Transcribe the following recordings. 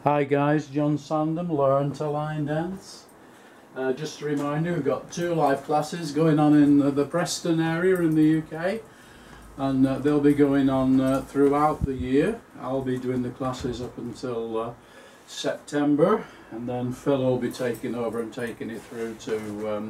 Hi guys, John Sandham, Learn to Line Dance. Just a reminder, we've got 2 live classes going on in the Preston area in the UK, and they'll be going on throughout the year. I'll be doing the classes up until September, and then Phil will be taking over and taking it through to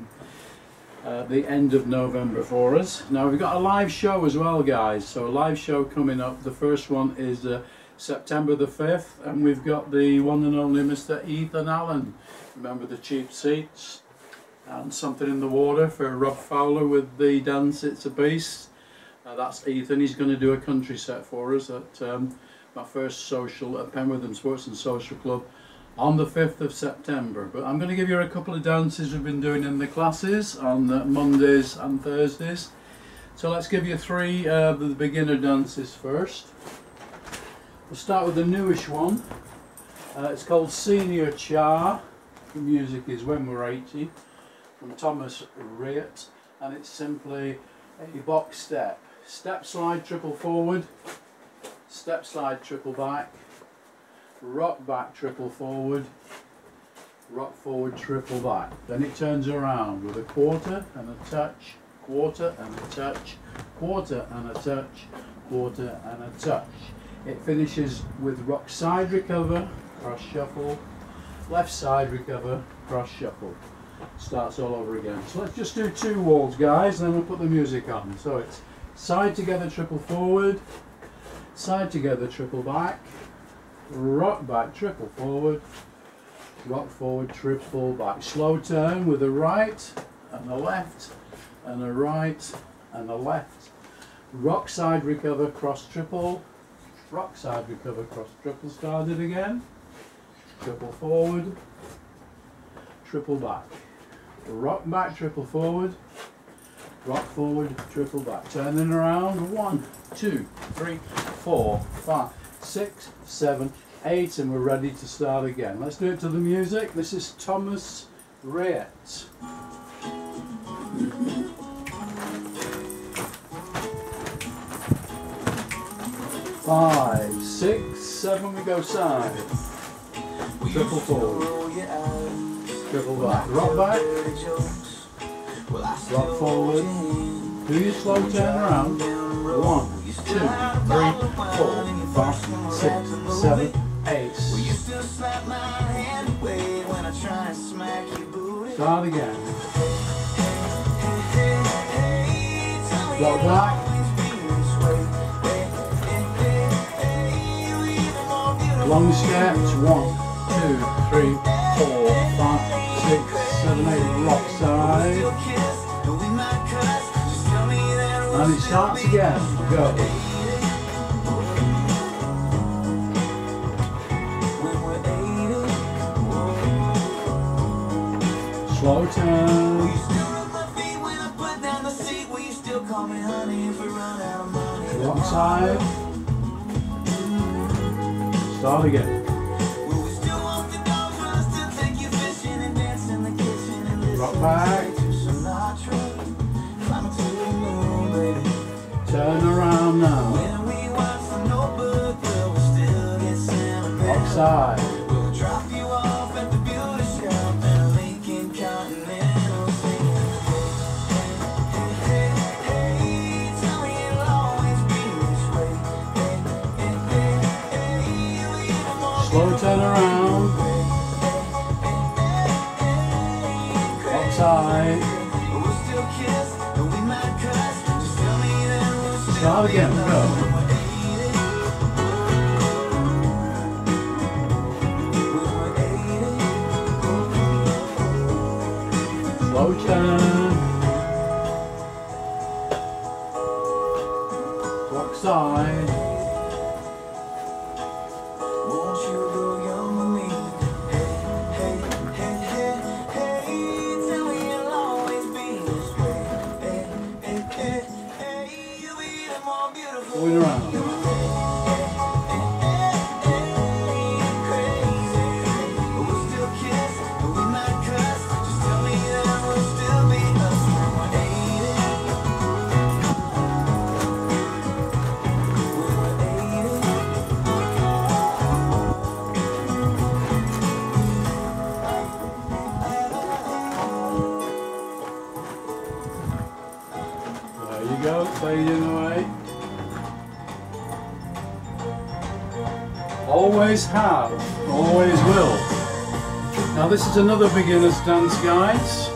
the end of November for us. Now we've got a live show as well, guys, so a live show coming up. The first one is September the 5th, and we've got the one and only Mr. Ethan Allen. Remember the cheap seats and something in the water for Rob Fowler with the dance It's a Beast. That's Ethan. He's going to do a country set for us at my first social at Penwortham Sports and Social Club on the 5th of September. But I'm going to give you a couple of dances we've been doing in the classes on Mondays and Thursdays. So let's give you 3 of the beginner dances first. We'll start with the newish one. It's called Senior Cha. The music is When We're 80 from Thomas Rhett, and it's simply a box step. Step slide, triple forward, step slide, triple back, rock back, triple forward, rock forward, triple back. Then it turns around with a quarter and a touch, quarter and a touch, quarter and a touch, quarter and a touch. It finishes with rock side recover, cross shuffle, left side recover, cross shuffle. Starts all over again. So let's just do 2 walls, guys, and then we'll put the music on. So it's side together, triple forward, side together, triple back, rock back, triple forward, rock forward, triple back. Slow turn with a right and a left and a right and a left. Rock side recover, cross triple, rock side recover, cross triple. Start it again. Triple forward, triple back, rock back, triple forward, rock forward, triple back. Turning around. 1, 2, 3, 4, 5, 6, 7, 8, and we're ready to start again. Let's do it to the music. This is Thomas Rhett. 5, 6, 7, we go side. Triple forward. Triple back. Rock back. Rock forward. Do your slow turn around. 1, 2, 3, 4, 5, 6, 7, 8. Start again. Rock back. Long steps, 1, 2, 3, 4, 5, 6, 7, 8, rock side. And it starts again, go. Slow turn. Rock side. Start again. Rock back. Turn around now. Rock side. Slow turn around. Rock side. Start again, go. Slow turn. Rock side. Going around. fading away. Always have, always will. Now this is another beginner's dance, guys.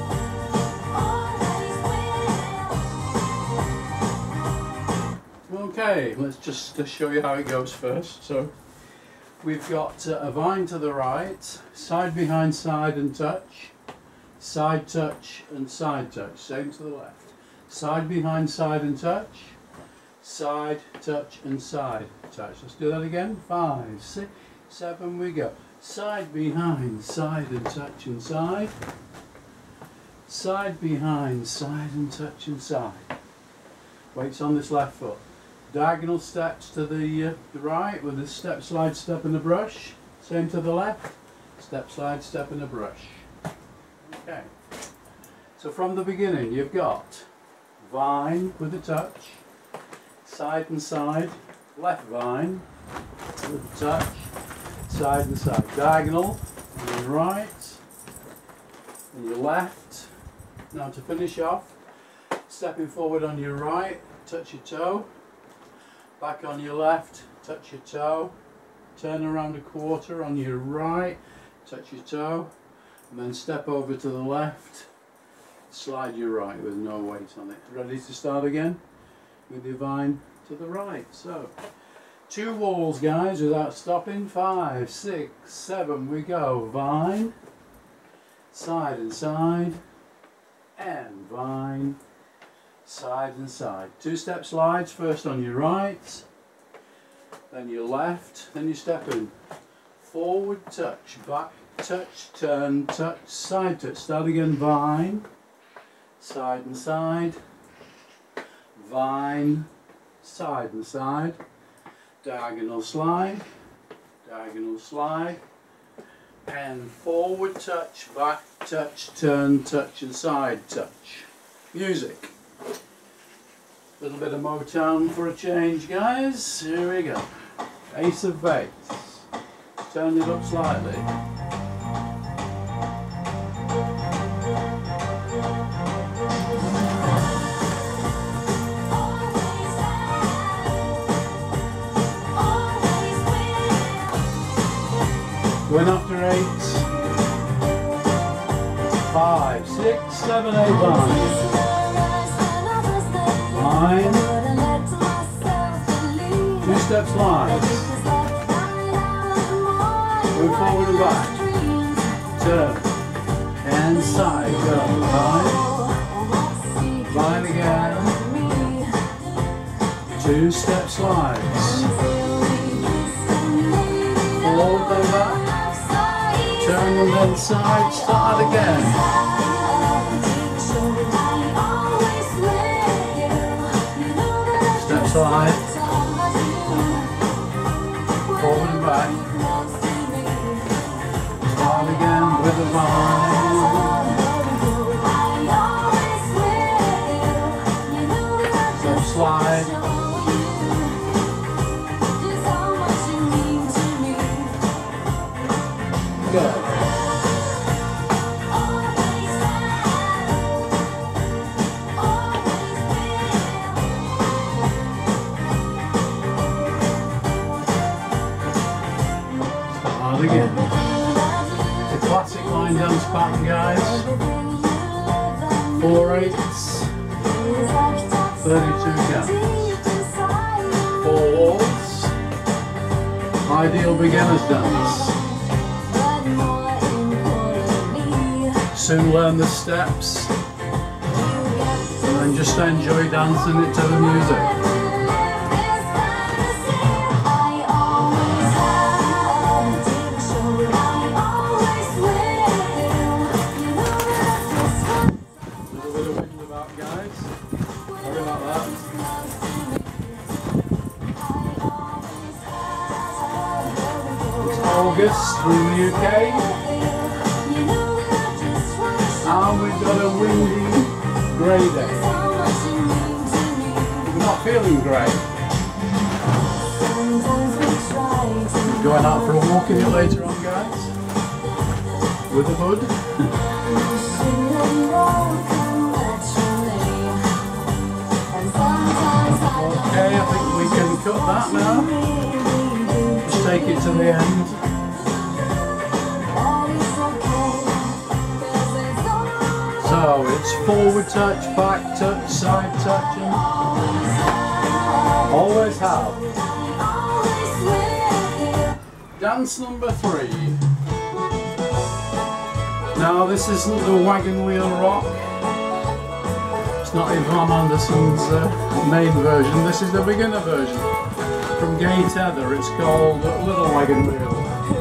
Okay, let's just show you how it goes first. So we've got a vine to the right, side behind side and touch, side touch and side touch, same to the left. Side behind side and touch, side touch and side touch. Let's do that again. 5, 6, 7, we go. Side behind side and touch and side, side behind side and touch and side. Weights on this left foot. Diagonal steps to the right with a step, slide, step and a brush. Same to the left. Step, slide, step and a brush. Okay. So from the beginning you've got vine with a touch, side and side, left vine with a touch, side and side. Diagonal on your right and your left. Now to finish off, stepping forward on your right, touch your toe. Back on your left, touch your toe, turn around a quarter on your right, touch your toe, and then step over to the left, slide your right with no weight on it. Ready to start again? With your vine to the right. So, 2 walls, guys, without stopping. 5, 6, 7, we go. Vine, side and side, and vine, side and side. 2-step slides, first on your right, then your left, then you step in. Forward touch, back touch, turn, touch, side touch. Start again, vine, side and side, vine, side and side, diagonal slide, and forward touch, back touch, turn, touch and side touch. Music. A little bit of Motown for a change, guys. Here we go. Ace of Base. Turn it up slightly. Going after 8. 5, 6, 7, 8, 9. Vine, 2-step slides, move forward and back, turn, and side, go, vine again, 2-step slides, forward and back, turn and then side, start again. Slide, forward and back, start again with the vine, step slide, go. Again. It's a classic line dance pattern, guys. 4 8s, 32 counts. 4 walls. Ideal beginner's dance. Soon learn the steps and then just enjoy dancing it to the music. August in the UK, and we've got a windy, grey day. We're not feeling great. Going out for a walk in it later on, guys, with the bud. Okay, I think we can cut that now. Just take it to the end. So it's forward touch, back touch, side touch, and always have. Dance number 3. Now this isn't the wagon wheel rock. It's not Yvonne Anderson's main version. This is the beginner version from Gay Tether. It's called Little Wagon Wheel.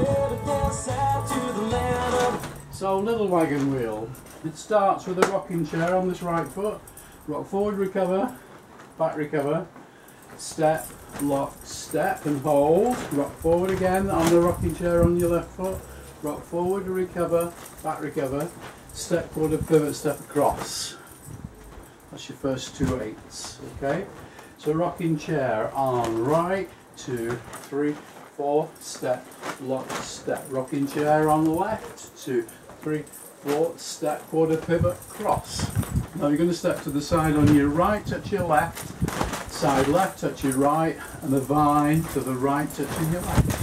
So Little Wagon Wheel. It starts with a rocking chair on this right foot. Rock forward, recover, back recover, step, lock, step and hold. Rock forward again on the rocking chair on your left foot. Rock forward, recover, back recover, step forward, pivot, step across. That's your first 2 8s, okay? So rocking chair on right, 2, 3, 4, step, lock, step. Rocking chair on the left, 2, 3, 4, step, quarter, pivot, cross. Now you're going to step to the side on your right, touch your left, side left, touch your right, and the vine to the right, touching your left.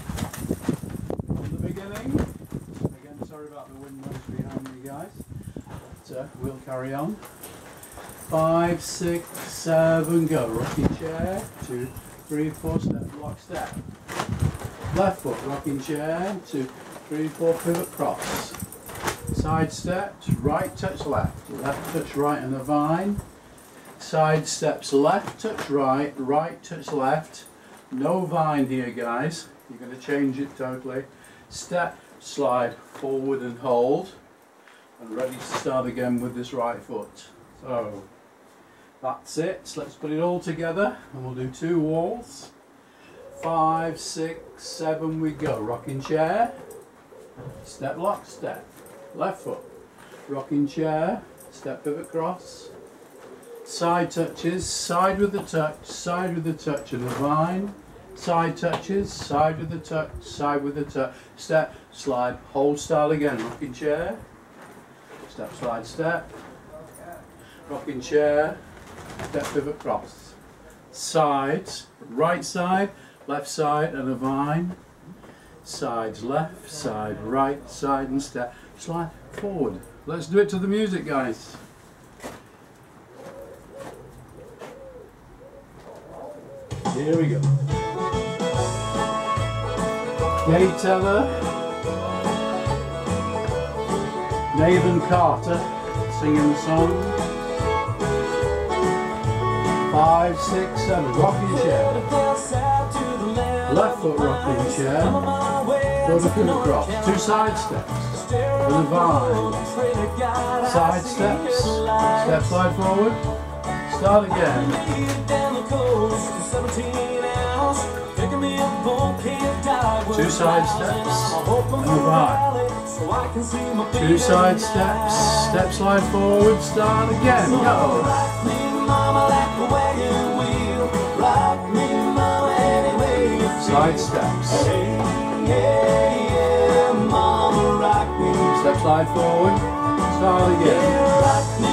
From the beginning, again, sorry about the wind noise behind me, guys, but we'll carry on. 5, 6, 7, go. Rocking chair, 2, 3, 4, step, lock, step. Left foot, rocking chair, 2, 3, 4, pivot, cross. Side steps, right touch left, left touch right and a vine. Side steps left touch right, right touch left. No vine here, guys. You're going to change it totally. Step, slide, forward and hold. And ready to start again with this right foot. So that's it. So let's put it all together and we'll do 2 walls. 5, 6, 7 we go. Rocking chair, step, lock, step. Left foot, rocking chair, step, pivot, cross. Side touches, side with the touch and a vine. Side touches, side with the touch, step, slide, hold, start again. Rocking chair, step, slide, step. Rocking chair, step, pivot, cross. Sides, right side, left side and a vine. Sides left, side right, side and step, slide forward. Let's do it to the music, guys. Here we go. Gay Tether, Nathan Carter singing the song. 5, 6, 7, rocking chair. Left foot rocking chair. Quarter pivot cross. 2 side steps. And a vine. Side steps. Step, slide forward. Start again. 2 side steps. And a vine. 2 side steps. Step, slide forward. Start again. Go. Side steps. Step, slide forward. Start again.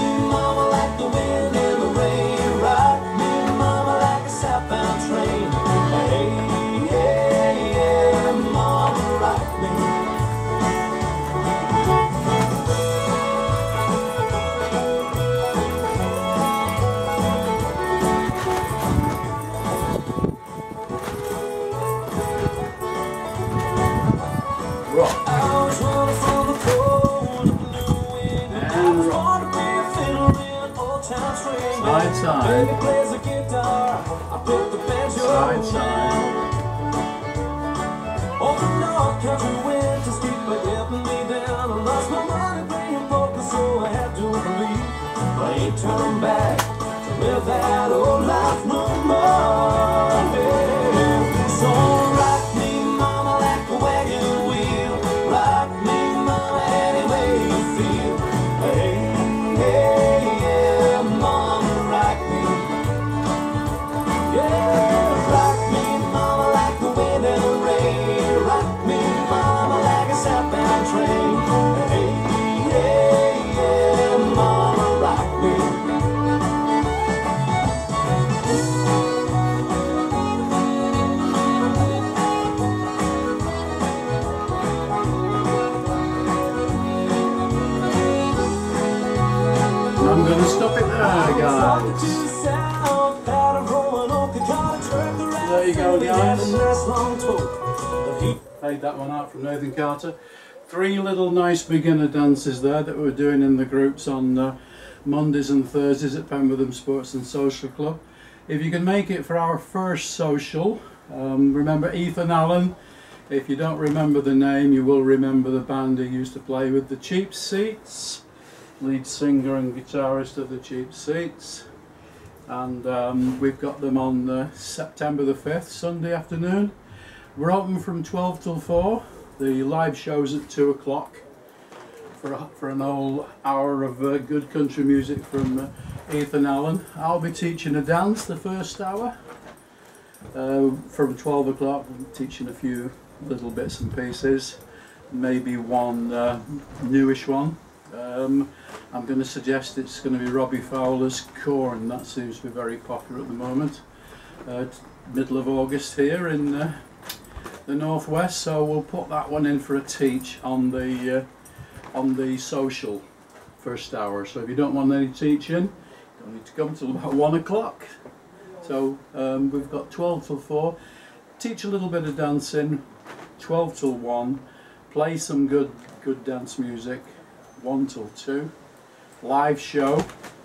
Side, side. Side, side. Open up, country winter street, but helping me down. I lost my money playing poker, so I had to believe I ain't turning back to live that old life no more. Yeah. So rock me, mama, like a wagon wheel. Rock me, mama, any way you feel. Hey, hey, yeah, mama, rock me. Yeah, rock me, mama, like the wind and the rain. Rock me, mama, like a southbound train. Hey, yeah, yeah, mama, rock me. paid that one out from Nathan Carter. 3 little nice beginner dances there that we're doing in the groups on Mondays and Thursdays at Pemberton Sports and Social Club. If you can make it for our first social, remember Ethan Allen. If you don't remember the name, you will remember the band he used to play with, the Cheap Seats, lead singer and guitarist of the Cheap Seats. And we've got them on September the 5th, Sunday afternoon. We're open from 12 till 4. The live show's at 2 o'clock for an whole hour of good country music from Ethan Allen. I'll be teaching a dance the first hour. From 12 o'clock, I'm teaching a few little bits and pieces, maybe one newish one. I'm going to suggest it's going to be Robbie Fowler's Corn. That seems to be very popular at the moment. Middle of August here in the northwest, so we'll put that one in for a teach on the social first hour. So if you don't want any teaching, you don't need to come till about 1 o'clock. So we've got 12 till 4. Teach a little bit of dancing. 12 till 1. Play some good dance music. 1 till 2. Live show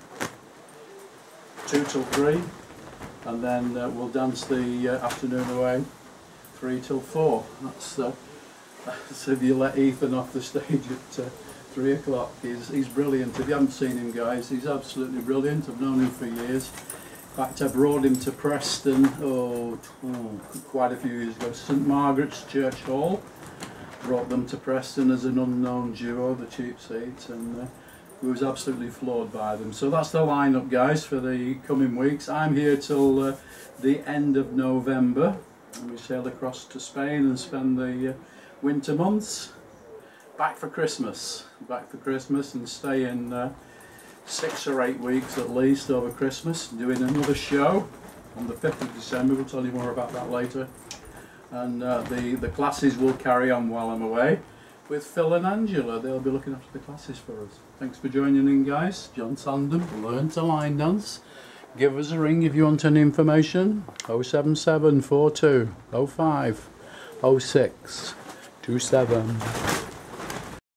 2 till 3, and then we'll dance the afternoon away 3 till 4. That's if you let Ethan off the stage at 3 o'clock. He's brilliant. If you haven't seen him, guys, he's absolutely brilliant. I've known him for years. In fact, I brought him to Preston quite a few years ago. St Margaret's Church Hall. Brought them to Preston as an unknown duo, the Cheap Seats, and we was absolutely floored by them. So that's the lineup, guys, for the coming weeks. I'm here till the end of November, and we sail across to Spain and spend the winter months. Back for Christmas, and stay in 6 or 8 weeks at least over Christmas, doing another show on the 5th of December. We'll tell you more about that later. And the classes will carry on while I'm away with Phil and Angela. They'll be looking after the classes for us. Thanks for joining in, guys. John Sandham, Learn to Line Dance. Give us a ring if you want any information. 07742 05 06 27.